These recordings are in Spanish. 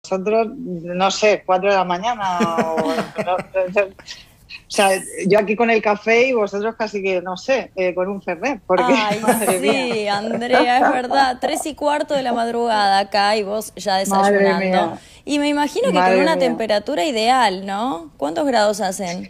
vosotros, no sé, 4 de la mañana o sea, yo aquí con el café y vosotros casi que, no sé, con un fernet, porque, Ay, madre mía, sí, Andrea, es verdad. 3:15 de la madrugada acá y vos ya madre desayunando. mía, Y me imagino que con madre una mía. temperatura ideal, ¿no? ¿Cuántos grados hacen?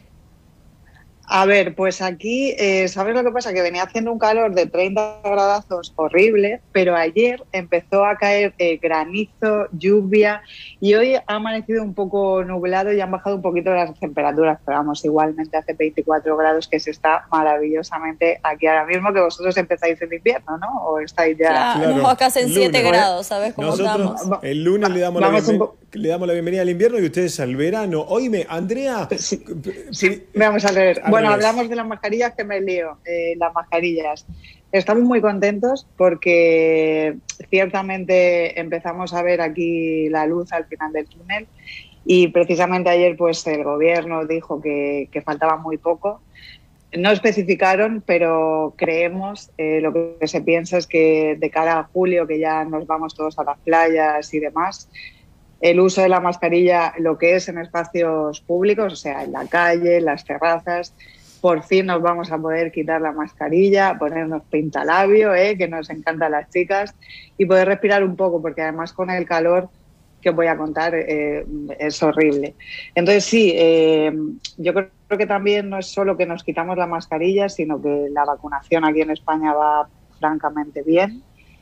A ver, pues aquí, ¿sabes lo que pasa? Que venía haciendo un calor de 30 gradazos horrible, pero ayer empezó a caer granizo, lluvia, y hoy ha amanecido un poco nublado y han bajado un poquito las temperaturas, pero vamos, igualmente hace 24 grados, que se está maravillosamente aquí ahora mismo, que vosotros empezáis el invierno, ¿no? O estáis ya... Claro, no, Claro, acá hacen 7 lunes. Pues, grados, ¿sabes cómo Nosotros estamos? el lunes vamos un poco... le damos la bienvenida al invierno y ustedes al verano. Oíme, Andrea, Sí, sí, vamos a ver. al Bueno, revés. hablamos de las mascarillas, que me lío. Las mascarillas. Estamos muy contentos porque ciertamente empezamos a ver aquí la luz al final del túnel y precisamente ayer pues el gobierno dijo que faltaba muy poco. No especificaron, pero creemos, lo que se piensa es que de cara a julio, que ya nos vamos todos a las playas y demás, el uso de la mascarilla, lo que es en espacios públicos, o sea, en la calle, en las terrazas, por fin nos vamos a poder quitar la mascarilla, ponernos pintalabio, que nos encanta a las chicas, y poder respirar un poco, porque además con el calor que os voy a contar es horrible. Entonces sí, yo creo que también no es solo que nos quitamos la mascarilla, sino que la vacunación aquí en España va francamente bien.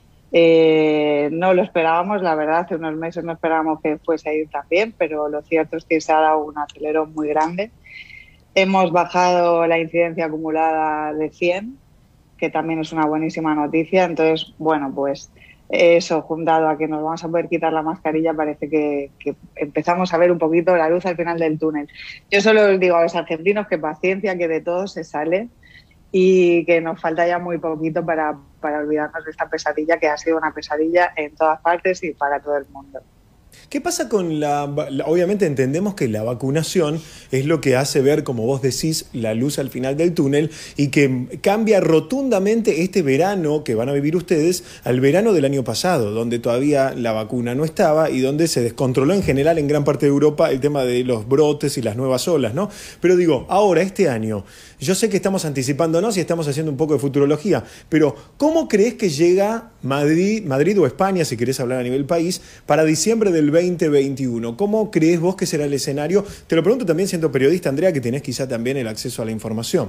No lo esperábamos, la verdad, hace unos meses no esperábamos que fuese a ir tan bien, pero lo cierto es que se ha dado un acelerón muy grande. Hemos bajado la incidencia acumulada de 100, que también es una buenísima noticia. Entonces, bueno, pues eso, juntado a que nos vamos a poder quitar la mascarilla, parece que empezamos a ver un poquito la luz al final del túnel. Yo solo os digo a los argentinos que paciencia, que de todo se sale y que nos falta ya muy poquito para olvidarnos de esta pesadilla, que ha sido una pesadilla en todas partes y para todo el mundo. ¿Qué pasa con obviamente entendemos que la vacunación es lo que hace ver, como vos decís, la luz al final del túnel y que cambia rotundamente este verano que van a vivir ustedes al verano del año pasado, donde todavía la vacuna no estaba y donde se descontroló en general en gran parte de Europa el tema de los brotes y las nuevas olas, ¿no? Pero digo, ahora, este año, yo sé que estamos anticipándonos y estamos haciendo un poco de futurología, pero ¿cómo crees que llega Madrid o España, si querés hablar a nivel país, para diciembre del 2021? ¿Cómo crees vos que será el escenario? Te lo pregunto también siendo periodista, Andrea, que tenés quizá también el acceso a la información.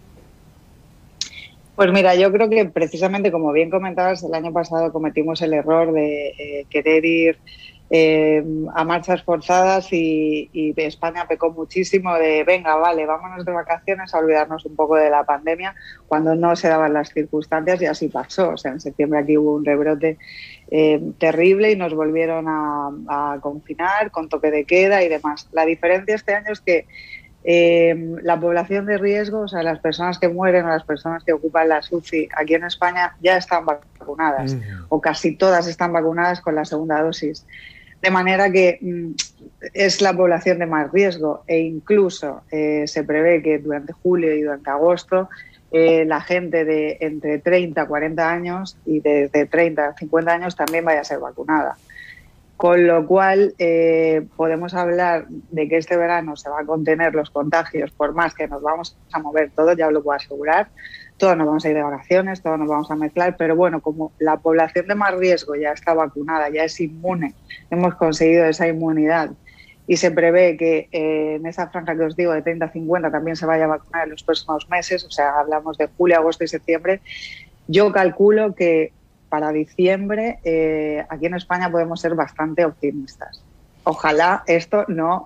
Pues mira, yo creo que precisamente, como bien comentabas, el año pasado cometimos el error de querer ir a marchas forzadas y España pecó muchísimo de venga, vale, vámonos de vacaciones a olvidarnos un poco de la pandemia, cuando no se daban las circunstancias, y así pasó. O sea, en septiembre aquí hubo un rebrote terrible y nos volvieron a confinar con toque de queda y demás. La diferencia este año es que la población de riesgo, o sea, las personas que mueren o las personas que ocupan las UCI aquí en España ya están vacunadas, o casi todas están vacunadas con la segunda dosis. De manera que es la población de más riesgo, e incluso se prevé que durante julio y durante agosto la gente de entre 30 a 40 años y desde 30 a 50 años también vaya a ser vacunada. Con lo cual podemos hablar de que este verano se va a contener los contagios, por más que nos vamos a mover todos, ya os lo puedo asegurar. Todos nos vamos a ir de vacaciones, todos nos vamos a mezclar, pero bueno, como la población de más riesgo ya está vacunada, ya es inmune, hemos conseguido esa inmunidad y se prevé que en esa franja que os digo de 30 a 50 también se vaya a vacunar en los próximos meses, o sea, hablamos de julio, agosto y septiembre. Yo calculo que para diciembre aquí en España podemos ser bastante optimistas. Ojalá esto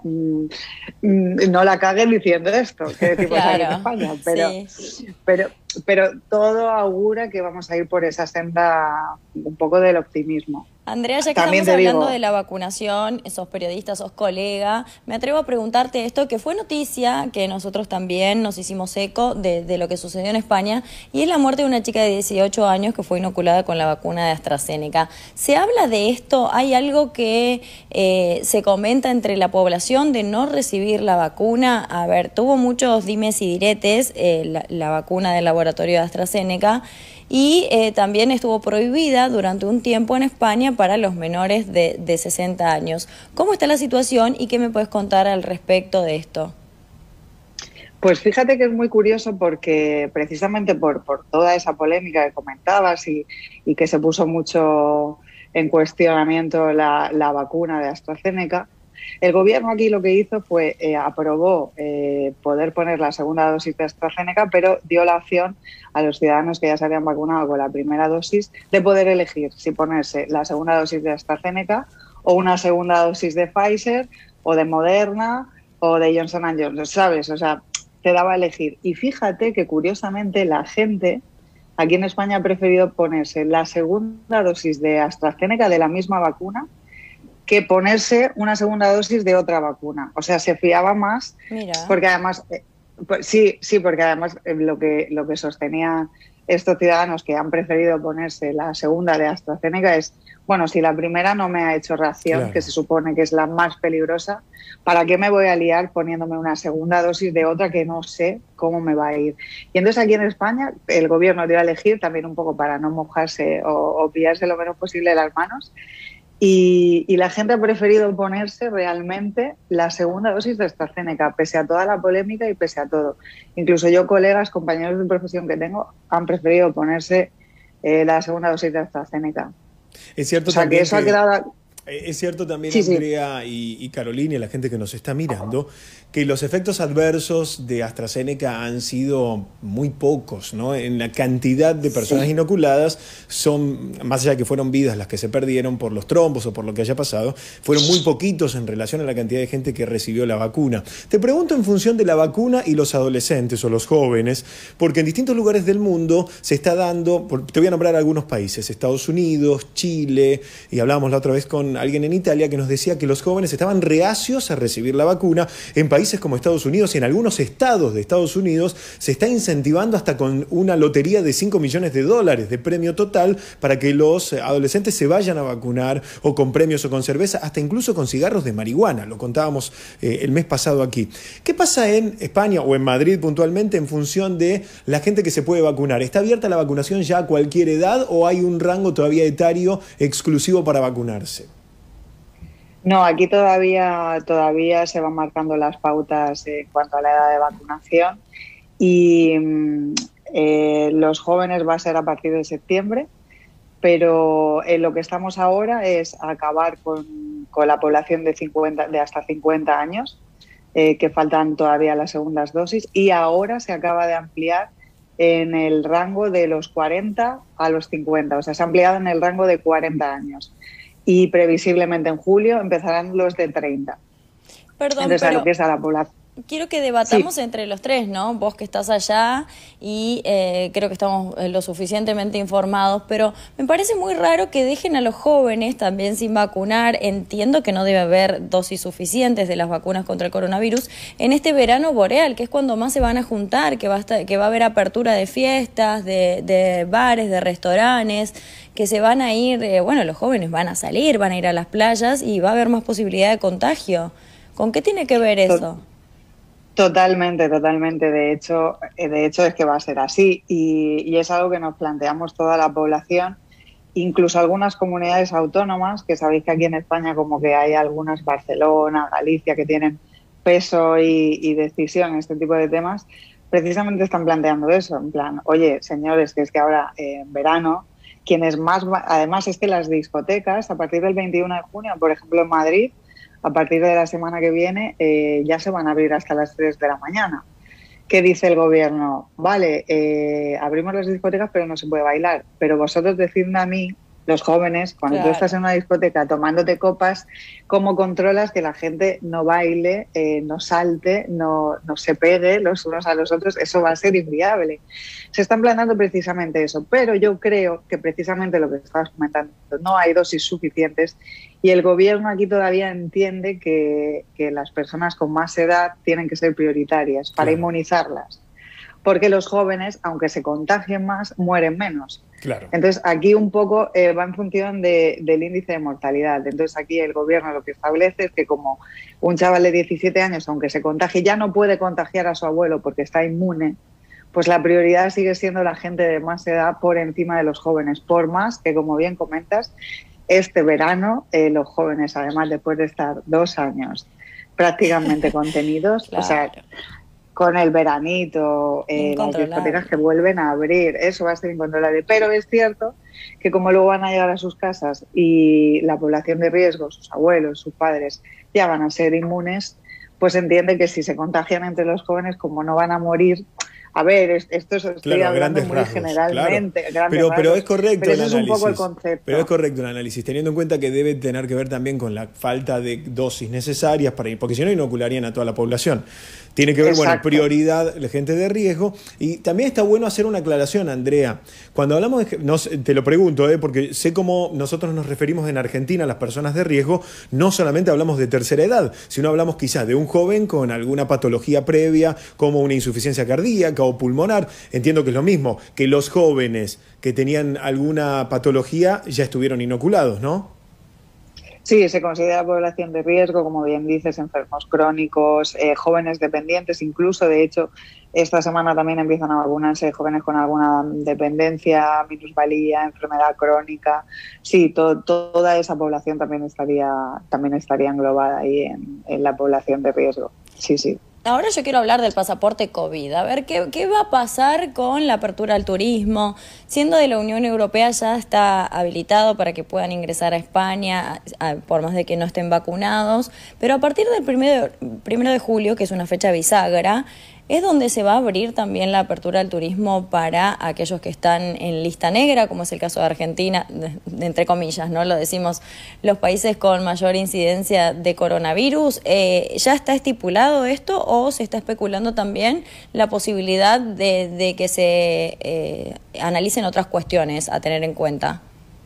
no la caguen diciendo esto, que decimos aquí en Claro, España, sí. pero todo augura que vamos a ir por esa senda un poco del optimismo. Andrea, ya que También estamos te hablando de digo, la vacunación, sos periodista, sos colega, me atrevo a preguntarte esto, que fue noticia, que nosotros también nos hicimos eco de lo que sucedió en España, y es la muerte de una chica de 18 años que fue inoculada con la vacuna de AstraZeneca. ¿Se habla de esto? ¿Hay algo que se comenta entre la población de no recibir la vacuna? A ver, tuvo muchos dimes y diretes la vacuna del laboratorio de AstraZeneca, y también estuvo prohibida durante un tiempo en España para los menores de 60 años. ¿Cómo está la situación y qué me puedes contar al respecto de esto? Pues fíjate que es muy curioso porque precisamente por toda esa polémica que comentabas y que se puso mucho en cuestionamiento la vacuna de AstraZeneca, el gobierno aquí lo que hizo fue aprobó poder poner la segunda dosis de AstraZeneca, pero dio la opción a los ciudadanos que ya se habían vacunado con la primera dosis de poder elegir si ponerse la segunda dosis de AstraZeneca o una segunda dosis de Pfizer o de Moderna o de Johnson & Johnson, ¿sabes? O sea, te daba a elegir. Y fíjate que curiosamente la gente aquí en España ha preferido ponerse la segunda dosis de AstraZeneca de la misma vacuna que ponerse una segunda dosis de otra vacuna. O sea, se fiaba más. Mira. Porque además, sí, porque además lo que sostenía estos ciudadanos que han preferido ponerse la segunda de AstraZeneca es, bueno, si la primera no me ha hecho reacción, claro, que se supone que es la más peligrosa, ¿para qué me voy a liar poniéndome una segunda dosis de otra que no sé cómo me va a ir? Y entonces aquí en España el gobierno dio a elegir también un poco para no mojarse o pillarse lo menos posible las manos. Y la gente ha preferido ponerse realmente la segunda dosis de AstraZeneca, pese a toda la polémica y pese a todo. Incluso yo, colegas, compañeros de profesión que tengo, han preferido ponerse la segunda dosis de AstraZeneca. Es cierto, o sea, también que eso ha quedado... Es cierto también, sí, Andrea y Carolina, y la gente que nos está mirando, que los efectos adversos de AstraZeneca han sido muy pocos, ¿no? En la cantidad de personas inoculadas, son, más allá de que fueron vidas las que se perdieron por los trombos o por lo que haya pasado, fueron muy poquitos en relación a la cantidad de gente que recibió la vacuna. Te pregunto en función de la vacuna y los adolescentes o los jóvenes, porque en distintos lugares del mundo se está dando, te voy a nombrar algunos países, Estados Unidos, Chile, y hablábamos la otra vez con alguien en Italia que nos decía que los jóvenes estaban reacios a recibir la vacuna. En países como Estados Unidos y en algunos estados de Estados Unidos se está incentivando hasta con una lotería de $5 millones de premio total para que los adolescentes se vayan a vacunar, o con premios o con cerveza, hasta incluso con cigarros de marihuana. Lo contábamos el mes pasado aquí. ¿Qué pasa en España o en Madrid puntualmente en función de la gente que se puede vacunar? ¿Está abierta la vacunación ya a cualquier edad o hay un rango todavía etario exclusivo para vacunarse? No, aquí todavía se van marcando las pautas en cuanto a la edad de vacunación y los jóvenes va a ser a partir de septiembre, pero en lo que estamos ahora es acabar con la población de hasta 50 años, que faltan todavía las segundas dosis, y ahora se acaba de ampliar en el rango de los 40 a los 50, o sea, se ha ampliado en el rango de 40 años. Y previsiblemente en julio empezarán los de 30. Perdón, entonces, pero a lo que es a la población. Quiero que debatamos entre los tres, ¿no? Vos que estás allá y creo que estamos lo suficientemente informados, pero me parece muy raro que dejen a los jóvenes también sin vacunar. Entiendo que no debe haber dosis suficientes de las vacunas contra el coronavirus en este verano boreal, que es cuando más se van a juntar, que va a haber apertura de fiestas, de bares, de restaurantes, que se van a ir, los jóvenes van a salir, van a ir a las playas y va a haber más posibilidad de contagio. ¿Con qué tiene que ver eso? Totalmente. De hecho es que va a ser así y es algo que nos planteamos toda la población, incluso algunas comunidades autónomas, que sabéis que aquí en España como que hay algunas, Barcelona, Galicia, que tienen peso y decisión en este tipo de temas, precisamente están planteando eso, en plan, oye, señores, que es que ahora en verano, quienes más, además es que las discotecas, a partir del 21 de junio, por ejemplo en Madrid, a partir de la semana que viene ya se van a abrir hasta las 3 de la mañana. ¿Qué dice el gobierno? Vale, abrimos las discotecas pero no se puede bailar, pero vosotros decidme a mí, los jóvenes, cuando tú estás en una discoteca tomándote copas, ¿cómo controlas que la gente no baile, no salte, no se pegue los unos a los otros? Eso va a ser inviable. Se están planteando precisamente eso, pero yo creo que precisamente lo que estabas comentando, no hay dosis suficientes y el gobierno aquí todavía entiende que las personas con más edad tienen que ser prioritarias para inmunizarlas, porque los jóvenes, aunque se contagien más, mueren menos. Claro. Entonces, aquí un poco va en función del índice de mortalidad. Entonces, aquí el gobierno lo que establece es que como un chaval de 17 años, aunque se contagie, ya no puede contagiar a su abuelo porque está inmune, pues la prioridad sigue siendo la gente de más edad por encima de los jóvenes, por más que, como bien comentas, este verano los jóvenes, además, después de estar 2 años prácticamente contenidos, claro. O sea, con el veranito, las discotecas que vuelven a abrir, eso va a ser incontrolable. Pero es cierto que como luego van a llegar a sus casas y la población de riesgo, sus abuelos, sus padres, ya van a ser inmunes, pues entiende que si se contagian entre los jóvenes, como no van a morir. A ver, esto estoy hablando muy rasgos, generalmente. Claro. Pero es correcto pero el análisis. Es un poco el concepto. Pero es correcto el análisis, teniendo en cuenta que debe tener que ver también con la falta de dosis necesarias para ir, porque si no inocularían a toda la población. Tiene que ver, Exacto. bueno, prioridad, la gente de riesgo. Y también está bueno hacer una aclaración, Andrea. Cuando hablamos de, te lo pregunto, porque sé cómo nosotros nos referimos en Argentina a las personas de riesgo, no solamente hablamos de tercera edad, sino hablamos quizás de un joven con alguna patología previa, como una insuficiencia cardíaca o pulmonar. Entiendo que es lo mismo, que los jóvenes que tenían alguna patología ya estuvieron inoculados, ¿no? Sí, se considera población de riesgo, como bien dices, enfermos crónicos, jóvenes dependientes, incluso, de hecho, esta semana también empiezan a vacunarse jóvenes con alguna dependencia, minusvalía, enfermedad crónica. Sí, toda esa población también estaría englobada ahí en la población de riesgo. Sí, sí. Ahora yo quiero hablar del pasaporte COVID. A ver, ¿qué va a pasar con la apertura al turismo? Siendo de la Unión Europea ya está habilitado para que puedan ingresar a España, por más de que no estén vacunados. Pero a partir del 1 de julio, que es una fecha bisagra, es donde se va a abrir también la apertura al turismo para aquellos que están en lista negra, como es el caso de Argentina, entre comillas, ¿no? Lo decimos, los países con mayor incidencia de coronavirus. ¿Ya está estipulado esto o se está especulando también la posibilidad de que se analicen otras cuestiones a tener en cuenta?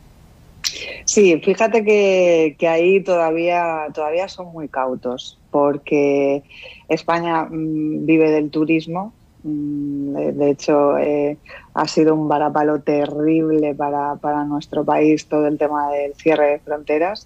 Sí, fíjate que ahí todavía son muy cautos, porque España vive del turismo. De hecho, ha sido un varapalo terrible para nuestro país todo el tema del cierre de fronteras.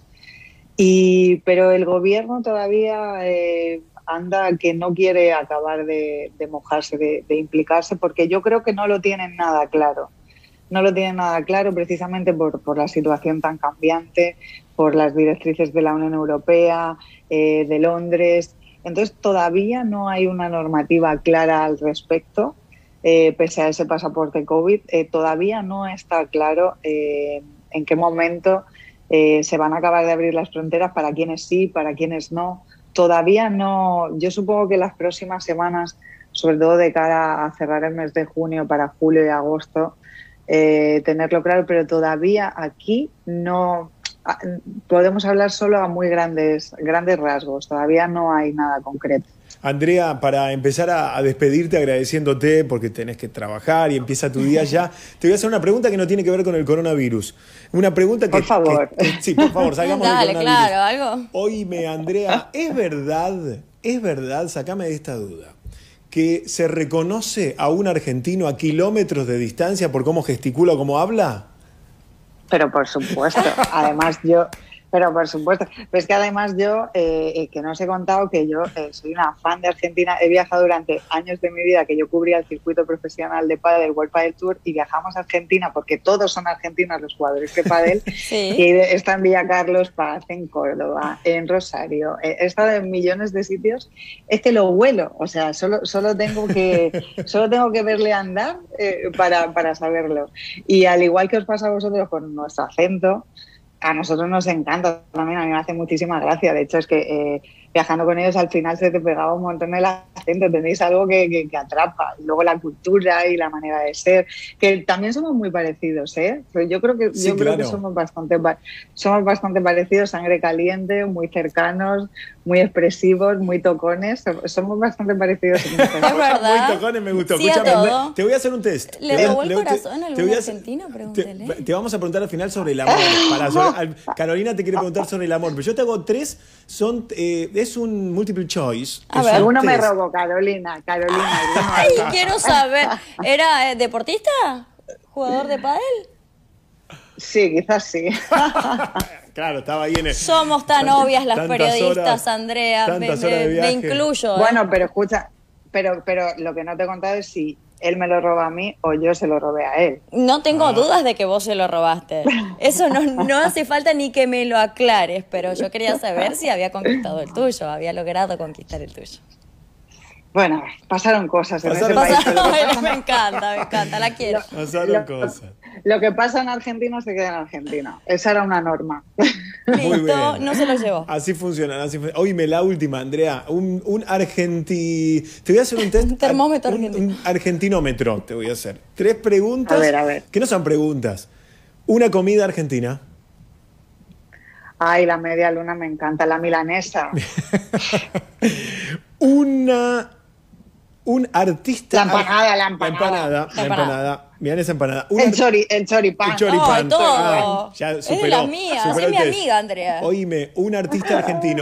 Pero el gobierno todavía anda que no quiere acabar de mojarse, de implicarse, porque yo creo que no lo tienen nada claro. No lo tienen nada claro precisamente por la situación tan cambiante, por las directrices de la Unión Europea, de Londres. Entonces todavía no hay una normativa clara al respecto, pese a ese pasaporte COVID. Todavía no está claro en qué momento se van a acabar de abrir las fronteras, para quienes sí, para quienes no. Todavía no. Yo supongo que las próximas semanas, sobre todo de cara a cerrar el mes de junio para julio y agosto, tenerlo claro, pero todavía aquí no podemos hablar solo a muy grandes rasgos, todavía no hay nada concreto. Andrea, para empezar a despedirte agradeciéndote porque tenés que trabajar y empieza tu día ya, te voy a hacer una pregunta que no tiene que ver con el coronavirus. Una pregunta que... Por favor. Sí, por favor, salgamos del coronavirus. Dale, claro, algo. Oíme, Andrea, ¿es verdad, sacame de esta duda, que se reconoce a un argentino a kilómetros de distancia por cómo gesticula o cómo habla? Pero por supuesto, pero es que además yo, que no os he contado que yo soy una fan de Argentina, he viajado durante años de mi vida, que yo cubría el circuito profesional de pádel, World Padel Tour, y viajamos a Argentina, porque todos son argentinos los jugadores de pádel, sí. Y está en Villa Carlos, Paz, en Córdoba, en Rosario, he estado en millones de sitios, es que lo huelo, o sea, solo tengo que verle andar para saberlo. Y al igual que os pasa a vosotros con nuestro acento, a nosotros nos encanta también, a mí me hace muchísima gracia. De hecho, es que viajando con ellos al final se te pegaba un montón el acento, tenéis algo que atrapa. Y luego la cultura y la manera de ser, que también somos muy parecidos, ¿eh? Pero yo creo que somos bastante parecidos, sangre caliente, muy cercanos, muy expresivos, muy tocones. Somos bastante parecidos. Es verdad. Muy tocones, me gustó. Sí, escúchame, te voy a hacer un test. ¿Le robó el corazón a algún argentino? Pregúntele. Te vamos a preguntar al final sobre el amor. Carolina te quiere preguntar sobre el amor, pero yo te hago 3, es un multiple choice. A ver, alguno me robó, Carolina. Ay, quiero saber, ¿era deportista? ¿Jugador de pádel? Sí, quizás sí. Claro, estaba ahí en el... Somos tan obvias las periodistas, Andrea, me incluyo. Bueno, pero escucha, pero lo que no te he contado es si él me lo roba a mí o yo se lo robé a él. No tengo dudas de que vos se lo robaste. Eso no hace falta ni que me lo aclares, pero yo quería saber si había conquistado el tuyo, había logrado conquistar el tuyo. Bueno, pasaron cosas en ese Pasaron- país. Me encanta, la quiero. Pasaron cosas. Lo que pasa en Argentina se queda en Argentina. Esa era una norma. Muy Listo, bien. no se lo llevó. Así funcionan, Oíme, la última, Andrea. Un Te voy a hacer un test. Un termómetro un argentino. argentinómetro te voy a hacer. 3 preguntas. A ver. Que no son preguntas. Una comida argentina. Ay, la media luna me encanta, la milanesa. Un artista. La empanada. La empanada. Milanesa empanada. El choripán. El choripán. Ay, todo. Ah, ya Es superó, de las mías, superó es el mi test. amiga, Andrea. Oíme, un artista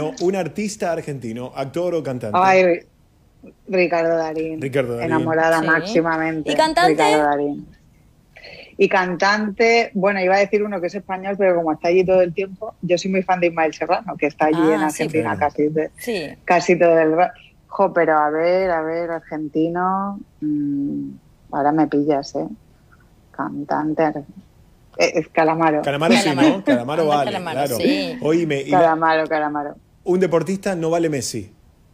argentino, actor o cantante. Ay, Ricardo Darín. Ricardo Darín. Enamorada Sí. máximamente. ¿Y cantante? Ricardo Darín. Y cantante, bueno, iba a decir uno que es español, pero como está allí todo el tiempo, yo soy muy fan de Ismael Serrano, que está allí en Sí, Argentina claro. Sí. casi todo el rato. Jo, pero a ver, argentino. Ahora me pillas, ¿eh? Cantante. Es Calamaro. Calamaro sí, Calamaro. ¿no? Calamaro Anda vale, Calamaro, claro. sí. Oíme, Calamaro. un deportista no vale Messi.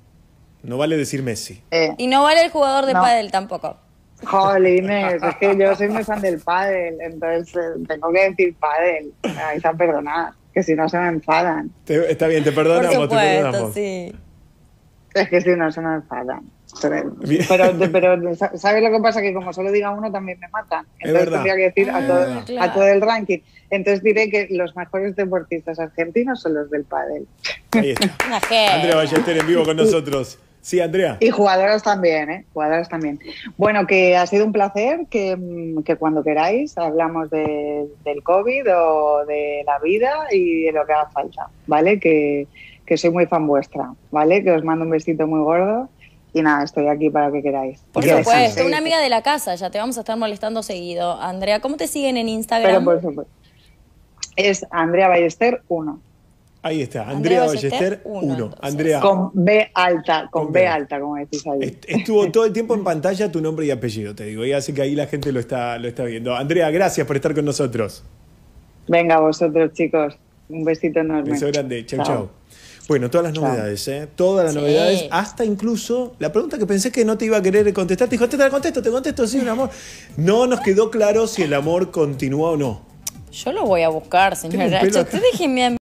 No vale decir Messi. Y no vale el jugador de No. pádel tampoco. Jolines, es que yo soy muy fan del pádel, entonces tengo que decir pádel. Ahí está perdonada, que si no se me enfadan. Está bien, te Por perdonamos, te supuesto, perdonamos. sí. Es que si no se me enfadan. Bien. Pero ¿sabes lo que pasa? Que como solo diga uno también me matan. Entonces verdad. tendría que decir a todo, verdad. Claro. a todo el ranking. Entonces diré que los mejores deportistas argentinos son los del pádel. Ahí está. Una genia. Andrea Ballester en vivo con nosotros. Sí, Andrea. Y jugadoras también, ¿eh? Jugadoras también. Bueno, que ha sido un placer, que cuando queráis hablamos del COVID o de la vida y de lo que haga falta, ¿vale? Que soy muy fan vuestra, ¿vale? Que os mando un besito muy gordo y nada, estoy aquí para lo que queráis. Por Que supuesto, descanséis. una amiga de la casa, ya te vamos a estar molestando seguido. Andrea, ¿cómo te siguen en Pero Instagram? por supuesto. Es Andrea Ballester 1. Ahí está, Andrea Ballester uno, 1. entonces. Andrea, Con B alta, Con con B. B alta, como decís ahí. estuvo todo el tiempo en pantalla tu nombre y apellido, te digo. Y así que ahí la gente lo está viendo. Andrea, gracias por estar con nosotros. Venga, vosotros, chicos. Un besito enorme. Beso grande. Chau, chau. Bueno, todas las Chao. novedades, ¿eh? Todas las Sí. novedades, hasta incluso la pregunta que pensé que no te iba a querer contestar, te dijo, te contesto, sí, un amor. No nos quedó claro si el amor continúa o no. Yo lo voy a buscar, Tengo un señora. pelo Yo acá. te dije mi